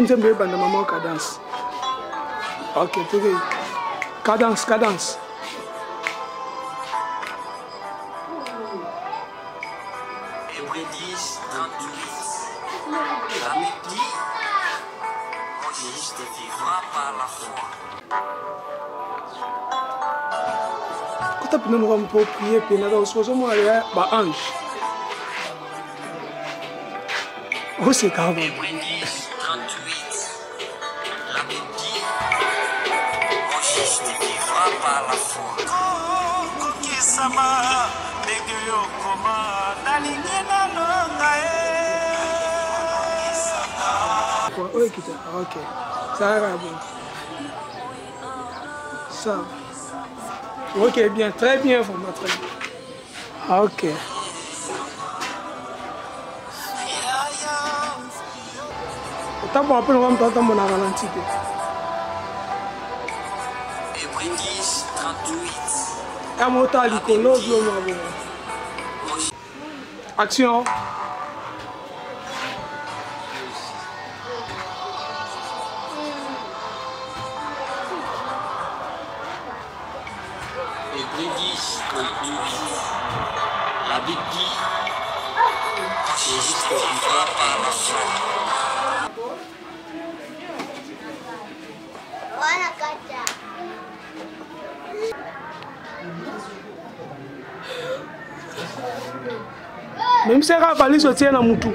nzembe banda maman cadence. Ok, tout est cadence, cadence. Hébreux 10, 38. La Bible, mon juste vivra par la foi. Quand tu nous avons prier, puis nous avons un ange. Oh, c'est grave. Hébreux 10, 38. La Bible dit, mon juste vivra par la foi. Ok, ça va bon. Ça. Ok, bien, très bien, vraiment, très bien. Ok. T'as bon, après, on va me tenter mon ralenti. Hébreux 10, 38. Action. Hébreux 10, 38. La Bible dit, mon juste vivra par la foi. Même si elle va sortir dans mon tout.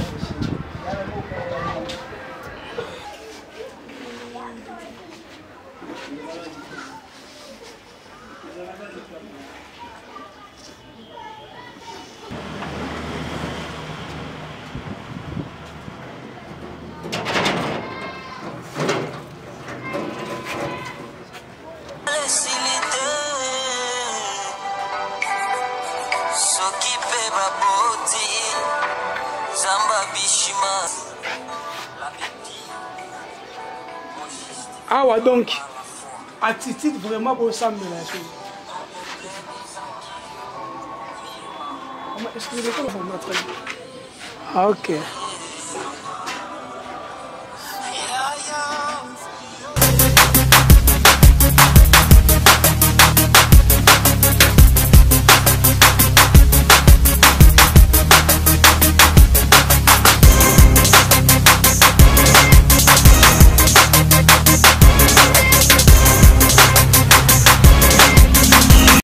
Ah ouais, donc, attitude vraiment pour ça, mais la chose. Est-ce que vous êtes en train de... Ok.